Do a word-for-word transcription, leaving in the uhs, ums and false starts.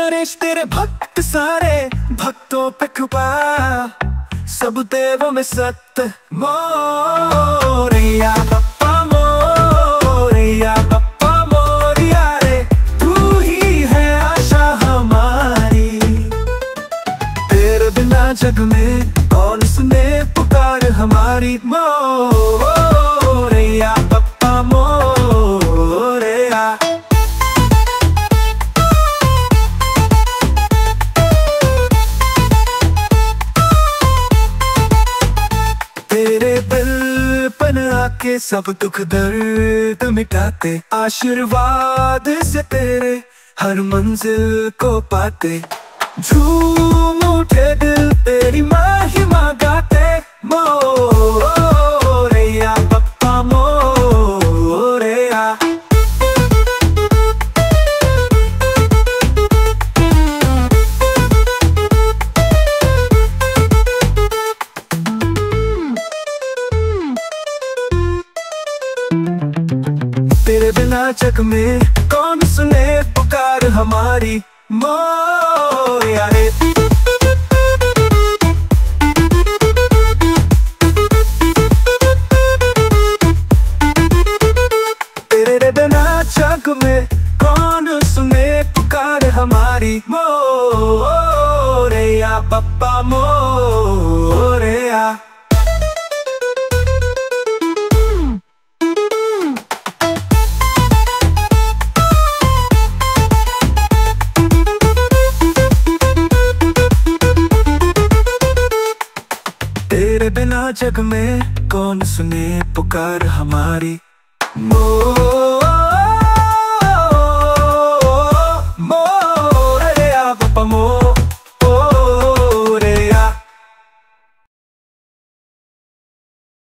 नरेश तेरे भक्त सारे भक्तों पे कृपा, सब देवों में सत्य मोरैया बप्पा मोरैया बप्पा मोरिया रे, तू ही है आशा हमारी। तेरे बिना जग में कौन सुने पुकार हमारी, मोरैया बप्पा मोरैया। तेरे बल पन आके सब दुख दर्द मिटाते, आशीर्वाद से तेरे हर मंजिल को पाते। झूम उठे दिल तेरी महिमा गाते, मोरैया बप्पा मोरैया। तेरे बिना जग में कौन सुने पुकार हमारी, मोरैया रे। तेरे बिना जग में कौन सुने पुकार हमारी, मोरैया बप्पा मोरैया। तेरे बिना जग में कौन सुने पुकार हमारी, मोरैया।